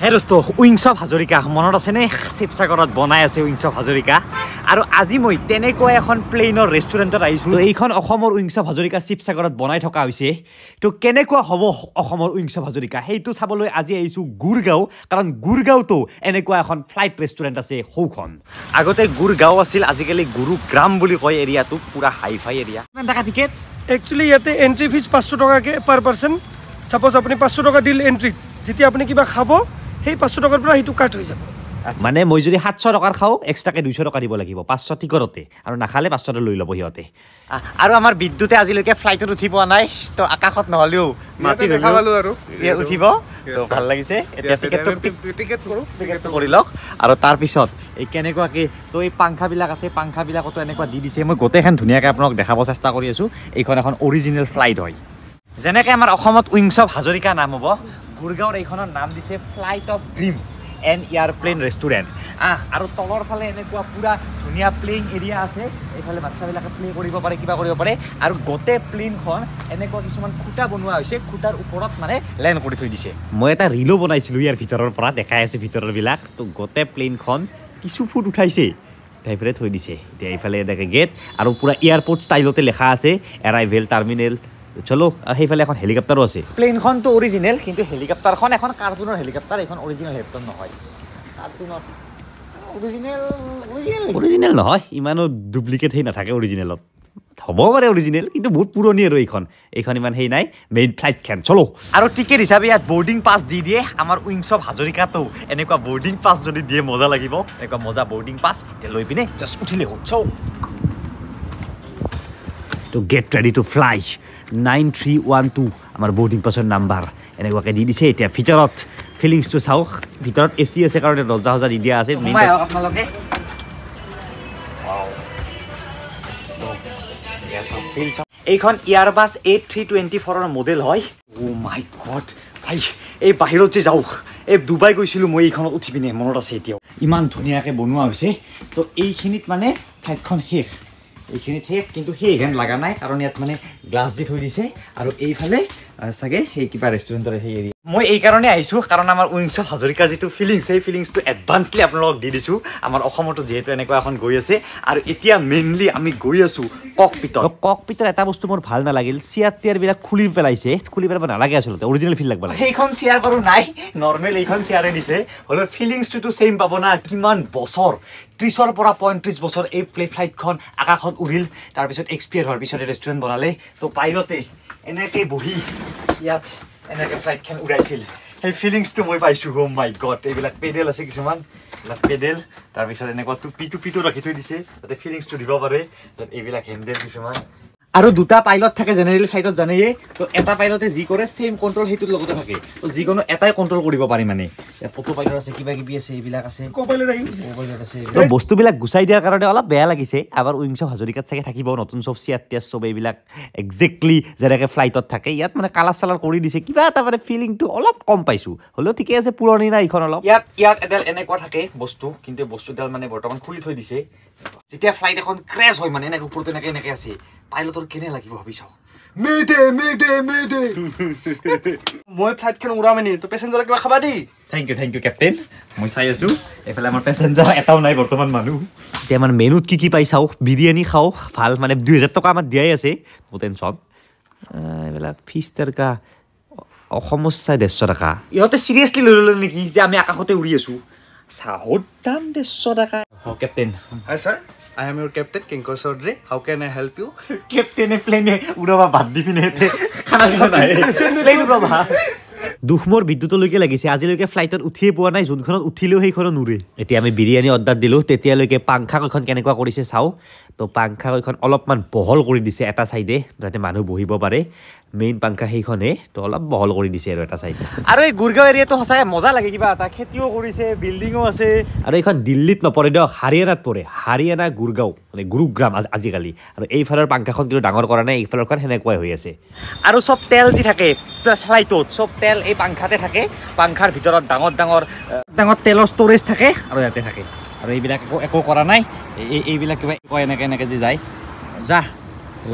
হে দোস্ত wings of Hazarika মনত আছেনে শিৱসাগৰত বনাই আছে উইংস অফ হাজৰিকা আৰু আজি মই তেনেকৈ এখন প্লেইনৰ ৰেষ্টুৰেণ্টত আহিছোঁ এইখন অসমৰ উইংস অফ হাজৰিকা শিৱসাগৰত বনাই থকা হৈছে তো কেনেকুৱা হ'ব অসমৰ উইংস অফ হাজৰিকা সেইটো চাবলৈ আজি আহিছোঁ গুৰগাঁও কাৰণ গুৰগাঁওতো এনেকুৱা এখন ফ্লাইট ৰেষ্টুৰেণ্ট আছে সৌখন আগতে গুৰগাঁও আছিল আজিকালি গুৰুগ্ৰাম বুলি কয় এৰিয়াটো পুৰা হাই ফাই এৰিয়া কিমান টকা টিকেট একচুৱেলি ইয়াতে এণ্ট্ৰি ফিজ 500 টকাকৈ পাৰ পাৰ্চন সাপোজ আপুনি 500 টকা দিল এণ্ট্ৰিত যেতিয়া আপুনি কিবা খাব সেই 500 টকাৰ পৰা সেইটো কাট হৈ যাব মানে মই যদি 700 টকাৰ খাওঁ এক্সট্ৰাকে 200 টকা দিব লাগিব 500 টিকটতে আৰু নাখালে 500 লৈ ল'ব সিহঁতে আৰু আমাৰ বিদ্যুতে আজিলৈকে ফ্লাইটত উঠি পোৱা নাই তো আকাশত নহলেও মাটি দেখাবালো আৰু উঠিব তো ভাল লাগিছে এতিয়া টিকেট কৰি লওক আৰু তাৰ পিছত এই কেনেকুৱাকে তো এই পাংখাবিলাক আছে পাংখাবিলাকতো এনেকুৱা দি দিছে মই গোটেইখন ধুনীয়াকৈ আপোনাক দেখাব চেষ্টা কৰি আছোঁ এইখন এখন অৰিজিনেল ফ্লাইট হয় যেনেকৈ আমাৰ অসমত উইংস অফ হাজৰিকা নাম হ'ব গুৰগাঁৱৰ এইখনৰ নাম দিছে flight of dreams and airplane restaurant আৰু তলৰ ফালে এনেকুৱা পুৰা ধুনীয়া প্লেইং এৰিয়া আছে এইফালে বাচ্চাবিলাকে প্লে কৰিব পাৰে কিবা কৰিব পাৰে আৰু গোটেই প্লেইনখন এনেকুৱা কিছুমান খুঁটা বনোৱা হৈছে খুঁটাৰ ওপৰত মানে লেণ্ড কৰি থৈ দিছে মই এটা ৰিলো বনাইছিলোঁ ইয়াৰ ভিতৰৰ পৰা দেখাই আছে ভিতৰৰবিলাক তো গোটেই প্লেইনখন কিছু ফুট উঠাইছে টাইপৰে থৈ দিছে এতিয়া এইফালে এনেকৈ গেট আৰু পুৰা এয়াৰপৰ্ট ষ্টাইলতে লেখা আছে এৰাইভেল টাৰ্মিনেল চলো সেইফালে এখন হেলিকপ্টাৰো আছে প্লেইনখনটো অৰিজিনেল কিন্তু হেলিকপ্টাৰখন এখন কাৰ্টুনৰ হেলিকপ্টাৰ এখন অৰিজিনেল হেলিকপ্টাৰ নহয় কাৰ্টুনত অৰিজিনেল নহয় ইমানো ডুপ্লিকেট সেই নাথাকে অৰিজিনেলত হ'ব পাৰে অৰিজিনেল কিন্তু বহুত পুৰণি আৰু এইখন ইমান সেই নাই মেইন ফ্লাইটখন চলো আৰু টিকেট হিচাপে ইয়াত বৰ্ডিং পাছ দি দিয়ে আমাৰ উইংস অফ হাজৰিকাতো এনেকুৱা বৰ্ডিং পাছ যদি দিয়ে মজা লাগিব এনেকুৱা মজা বৰ্ডিং পাছ এতিয়া লৈ পিনে জাষ্ট উঠিলে হ'ল চৌ to get ready to fly 9312 আমাৰ বৰ্ডিং পাছৰ নাম্বাৰ এনেকুৱাকৈ দি দিছে এতিয়া ভিতৰত ফিলিংছটো চাওক ভিতৰত এচি আছে কাৰণে দৰ্জা হজা দি দিয়া আছে আপোনালোকে এইখন এয়াৰবাছ 8324ৰ মডেল হয় অ মাই গড ভাই এই বাহিৰত যে যাওক এই ডুবাই গৈছিলোঁ মই এইখনত উঠি পিনে মনত আছে এতিয়াও ইমান ধুনীয়াকৈ বনোৱা হৈছে তো এইখিনিত মানে ফ্লাইটখন শেষ এইখিনিত শেষ কিন্তু সেইখন লগা নাই কাৰণ ইয়াত মানে গ্লাছ দি থৈ দিছে আৰু এইফালে চাগে সেই কিবা ৰেষ্টুৰেণ্টৰ সেই এৰিয়া মই এই কাৰণে আহিছোঁ কাৰণ আমাৰ উইংস অফ হাজৰিকা যিটো ফিলিংছ সেই ফিলিংছটো এডভান্সলি আপোনালোকক দি দিছোঁ আমাৰ অসমতো যিহেতু এনেকুৱা এখন গৈ আছে আৰু এতিয়া মেইনলি আমি গৈ আছোঁ ককপিটৰ এটা বস্তু মোৰ ভাল নালাগিল চেয়াৰ টেয়াৰবিলাক খুলি পেলাইছে খুলি পেলাব নালাগে আচলতে অৰিজিনেল ফিল লাগিব লাগে সেইখন চেয়াৰ বাৰু নাই নৰ্মেল এইখন চেয়াৰে দিছে হ'লেও ফিলিংছটোতো ছেইম পাব না কিমান বছৰ 30ৰ পৰা 35 বছৰ এই ফ্লাইটখন আকাশত উৰিল তাৰপিছত এক্সপিয়াৰ হোৱাৰ পিছতে ৰেষ্টুৰেণ্ট বনালে তো পাইলতে এনেকৈ বহি ইয়াত এনেকৈ ফ্লাইটখন উৰাইছিল সেই ফিলিংছটো মই পাইছোঁ হোম মাই গড এইবিলাক পেডেল আছে কিছুমান এইবিলাক পেডেল তাৰপিছত এনেকুৱা টুপিটো ৰাখি থৈ দিছে যাতে ফিলিংছটো দিব পাৰে তাত এইবিলাক হেণ্ডেল কিছুমান আৰু দুটা পাইলট থাকে জেনেৰেল ফ্লাইটত জানেয়ে তো এটা পাইলটে যি কৰে ছেইম কণ্ট্ৰল সেইটোৰ লগতে থাকে তো যিকোনো এটাই কণ্ট্ৰল কৰিব পাৰি মানে ইয়াত অটো পাইলট আছে কিবা কিবি আছে এইবিলাক আছে কোপাইলট আছে তো বস্তুবিলাক গুচাই দিয়াৰ কাৰণে অলপ বেয়া লাগিছে আবাৰ উইংস অফ হাজৰিকাত চাগে থাকিব নতুন চব চেয়াৰ টেয়াৰ চব এইবিলাক একজেক্টলি যেনেকৈ ফ্লাইটত থাকে ইয়াত মানে কালাৰ চালাৰ কৰি দিছে কিবা এটা মানে ফিলিংটো অলপ কম পাইছোঁ হ'লেও ঠিকে আছে পুৰণি নাই এইখন অলপ ইয়াত এডাল এনেকুৱা থাকে বস্তু কিন্তু বস্তুডাল মানে বৰ্তমান খুলি থৈ দিছে যেতিয়া ফ্লাইট এখন ক্ৰেছ হয় মানে এনেকৈ ওপৰত এনেকৈ আছে পাইলটৰ কেনে লাগিব ভাবি চাওক মেডে মই ফ্লাইটখন উৰামেনি তো পেছেঞ্জাৰক কিবা খাবা দেই থেংক ইউ কেপ্টেইন মই চাই আছোঁ এইফালে আমাৰ পেছেঞ্জাৰ এটাও নাই বৰ্তমান মানুহ এতিয়া আমাৰ মেনুত কি পাই চাওক বিৰিয়ানী খাওঁ ভাল মানে 2000 টকা আমাৰ দিয়াই আছে টেনশ্যন এইবিলাক ফিছ তৰকা অসমত চাই 150 টকা ইহঁতে চিৰিয়াছলি লৈ ল'লে নেকি যে আমি আকাশতে উৰি আছোঁ চাহৰ দাম 150 টকা captain Hi sir, I am your captain Kinkor Chaudhary. How can I help you? কেপ্টেইনে প্লেনে উৰাবা বাদ দি পিনে খানা নাই প্লেন উৰাবা দুখ মোৰ বিদ্যুতলৈকে লাগিছে আজিলৈকে ফ্লাইটত উঠিয়ে পোৱা নাই যোনখনত উঠিলেও সেইখনত নুৰে এতিয়া আমি বিৰিয়ানী অৰ্ডাৰ দিলোঁ তেতিয়ালৈকে পাংখা কেইখন কেনেকুৱা কৰিছে চাওঁ তো পাংখা কেইখন অলপমান বহল কৰি দিছে এটা চাইডে যাতে মানুহ বহিব পাৰে মেইন পাংখা সেইখনে তো অলপ বহল কৰি দিছে আৰু এটা চাইড আৰু এই গুৰগাঁও এৰিয়াটো সঁচাকৈ মজা লাগে কিবা এটা খেতিও কৰিছে বিল্ডিঙো আছে আৰু এইখন দিল্লীত নপৰে দিয়ক হাৰিয়ানাত পৰে হাৰিয়ানা গুৰগাঁও মানে গুৰুগ্ৰাম আজিকালি আৰু এইফালৰ পাংখাখন কিন্তু ডাঙৰ কৰা নাই এইফালৰখন সেনেকুৱাই হৈ আছে আৰু চব তেল যি থাকে ফ্লাইটত চব তেল এই পাংখাতে থাকে পাংখাৰ ভিতৰত ডাঙৰ তেলৰ ষ্ট'ৰেজ থাকে আৰু ইয়াতে থাকে আৰু এইবিলাক একো কৰা নাই এইবিলাক কিবা এনেকৈ যে যায় যা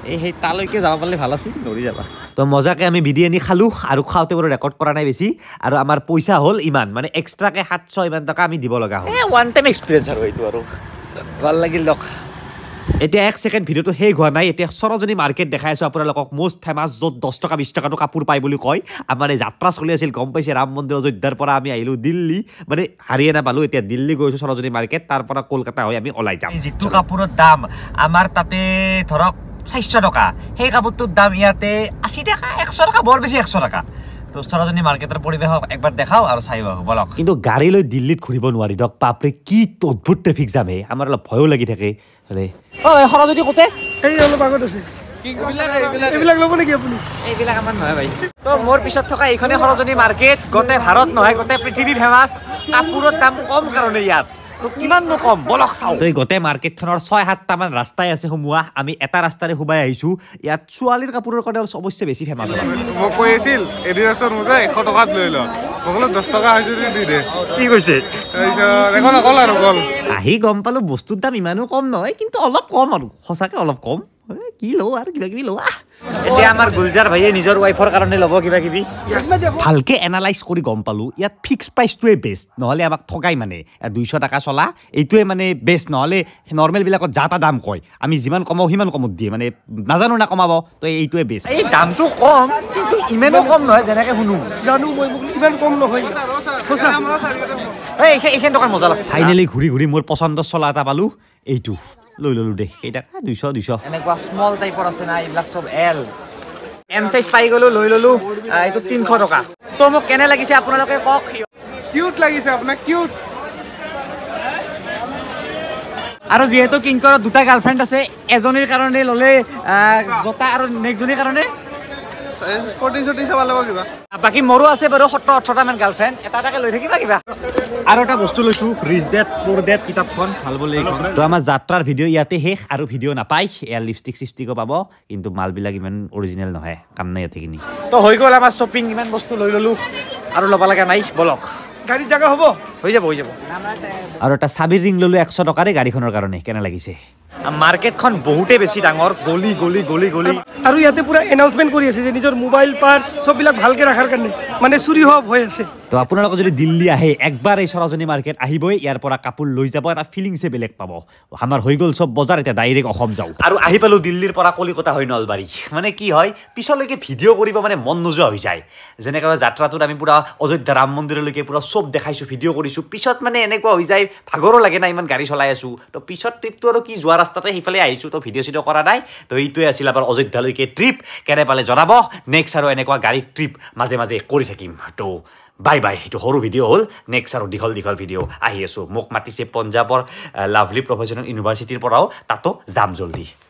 সেই তালৈকে যাব পাৰিলে ভাল আছিল নৰি যাবা তো মজাকে আমি বিৰিয়ানী খালো আৰু খাওঁতে বাৰু ৰেকৰ্ড কৰা নাই বেছি আৰু আমাৰ পইচা হ'ল ইমান মানে এক্সট্ৰাকে 700 ইমান টকা আমি দিব লগা হ'ল ওৱান টাইম এক্সপিৰিয়েঞ্চ আৰু এইটো আৰু ভাল লাগিল লক এতিয়া 1 সেকেন্ড ভিডিওটো শেষ হোৱা নাই এতিয়া সৰজনী মাৰ্কেট দেখাই আছো আপোনালোকক মোষ্ট ফেমাছ য'ত 10 টকা 20 টকাটো কাপোৰ পায় বুলি কয় আমাৰ এই যাত্ৰা চলি আছিল গম পাইছে ৰাম মন্দিৰ অযোধ্যাৰ পৰা আমি আহিলো দিল্লী মানে হাৰিয়ানা পালো এতিয়া দিল্লী গৈছো সৰজনী মাৰ্কেট তাৰ পৰা কলকাতা হৈ আমি ওলাই যাম যিটো কাপোৰৰ দাম আমাৰ তাতে ধৰক 400 টকা সেই কাপোৰটোৰ দাম ইয়াতে 80 টাকা 100 টাকা বৰ বেছি 100 টাকা তো সৰজনী মাৰ্কেটৰ পৰিৱেশ একবাৰ দেখাও আৰু চাই বলক কিন্তু গাড়ী লৈ দিল্লীত ঘূৰিব নোৱাৰি দক বাপৰে কি অদ্ভুত ট্ৰেফিক জাম হে আমাৰ অলপ ভয়ো লাগি থাকে হলে ঐ সৰজনী কোতে এই অলপ আগত আছে এইবিলাক ল'ব নেকি আপুনি এইবিলাক আমাৰ নহয় ভাই তো মোৰ পিছত থকা এইখনে সৰজনী মাৰ্কেট গোটেই ভাৰত নহয় গোটেই পৃথিৱী ফেমাছ কাপোৰৰ দাম কম কাৰণে ইয়াত তো কিমান নো কম বলক চাও তো গোটেই মাৰ্কেটখনৰ 6-7টা মান ৰাস্তাই আছে হুমুৱা আমি এটা ৰাস্তাৰে খুবাই আহিছো ইয়াত ছোৱালীৰ কাপোৰৰ কাৰণে অৱশ্যে বেছি ফেমাছ মই কৈ আছিল এডিডাছৰ মোজা 100 টকাত লৈ ল মই 10 টকা হৈছে দি দে কি কৈছে দেখোন অকল আৰু গল আহি গম পালো বস্তুৰ দাম ইমানো কম নহয় কিন্তু অলপ কম আৰু সঁচাকে অলপ কম কি লো আৰু কিবা কিবি লোৱা এতিয়া আমাৰ গুলজাৰ ভাইয়ে নিজৰ ওয়াইফৰ কাৰণে ল'ব কিবা কিবি ভালকে এনালাইজ কৰি গম পালো ইয়াত ফিক্স প্ৰাইচটোৱে বেষ্ট নহলে আমাক ঠগাই মানে 200 টাকা চলা এইটোৱে মানে বেষ্ট নহলে নৰ্মেল বিলাকত যাতা দাম কয় আমি যিমান কমাও সিমান কমত দিয়ে মানে নাজানো না কমাব তো এইটোৱে বেষ্ট এই দামটো কম কিন্তু ইমানো কম নহয় যেনেকে শুনো জানো মই ইমান কম নহয় এইখন দোকান মজা লাগছে ফাইনেলি ঘূৰি ঘূৰি মোৰ পচন্দৰ চলা এটা পালো এইটো লৈ ললো দে কেইটা 200 এনেকুৱা স্মল টাইপৰ আছে না এইবিলাক সব এম সাইজ পাই গলো লৈ ললো এইটো 300 টকা তো মোক কেনে লাগিছে আপোনালোকে কক কিউট লাগিছে আপোনাক কিউট আৰু যেহেতু কিংকৰৰ দুটা গাৰ্লফ্ৰেণ্ড আছে এজনীৰ কাৰণে ললে জোতা আৰু নেক্সটজনীৰ কাৰণে স্পৰ্টিং শ্বটিং চাব লাগিব কিবা বাকি মোৰো আছে বাৰু 17-18টা মান গাৰ্লফ্ৰেণ্ড এটা এটাকে লৈ থাকিবা কিবা আৰু এটা বস্তু লৈছো ৰিচ ডেট পুৰ ডেট কিতাপখন ভাল বলে এইখন তো আমাৰ যাত্ৰাৰ ভিডিও ইয়াতে শেষ আৰু ভিডিও নাপাই এয়া লিপষ্টিক সিষ্টিকো পাব কিন্তু মালবিলাক ইমান অৰিজিনেল নহয় কাম নাই ইয়াতে কিনি তো হৈ গ'ল আমাৰ শ্বপিং ইমান বস্তু লৈ ললো আৰু ল'ব লগা নাই বলক গাড়ীত জাগা হ'ব হৈ যাব আৰু এটা চাবিৰ ৰিং ললো 100 টকাৰে গাড়ীখনৰ কাৰণে কেনে লাগিছে মাৰ্কেটখন বহুতে বেছি ডাঙৰ গলি গলি গলি গলি আৰু ইয়াতে পুৰা এনাউন্সমেন্ট কৰি আছে যে নিজৰ মোবাইল পাৰ্স সববিলাক ভালকে ৰাখাৰ কাৰণে মানে চুৰি হোৱা ভয় আছে তো আপোনালোকে যদি দিল্লী আহে একবাৰ এই সৰজনী মাৰ্কেট আহিবই ইয়াৰ পৰা কাপোৰ লৈ যাব এটা ফিলিংছে বেলেগ পাব আমাৰ হৈ গ'ল সব বজাৰ এতিয়া ডাইৰেক্ট অসম যাও আৰু আহি পালো দিল্লীৰ পৰা কলিকতা হৈ নলবাৰী মানে কি হয় পিছলৈকে ভিডিও কৰিব মানে মন নোযোৱা হৈ যায় যেনেকৈ যাত্ৰাটোত আমি পুৰা অযোধ্যা ৰাম মন্দিৰলৈকে পুৰা সব দেখাইছো ভিডিও কৰিছো পিছত মানে এনেকুৱা হৈ যায় ভাগৰো লাগে না ইমান গাড়ী চলাই আছো তো পিছত ট্ৰিপটো আৰু কি যোৱা ৰাস্তাতে সেইফালে আহিছো তো ভিডিও চিডিও কৰা নাই তো এইটোৱে আছিল আমাৰ অযোধ্যালৈকে ট্ৰিপ কেনে পালে জনাব নেক্সট আৰু এনেকুৱা গাড়ী ট্ৰিপ মাজে মাজে কৰি থাকিম তো বাই বাই এইটো সৰু ভিডিঅ' হ'ল নেক্সট আৰু দীঘল দীঘল ভিডিঅ' আহি আছো মোক মাতিছে পঞ্জাৱৰ লাভলি প্ৰফেচনেল ইউনিভাৰ্চিটিৰ পৰাও তাতো যাম জল্দি